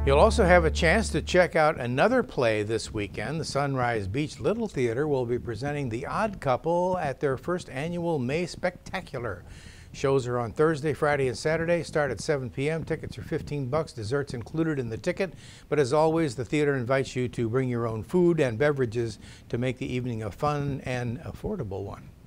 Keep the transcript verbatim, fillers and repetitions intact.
You'll also have a chance to check out another play this weekend. The Sunrise Beach Little Theater will be presenting The Odd Couple at their first annual May Spectacular. Shows are on Thursday, Friday, and Saturday. Start at seven p m Tickets are fifteen bucks. Desserts included in the ticket. But as always, the theater invites you to bring your own food and beverages to make the evening a fun and affordable one.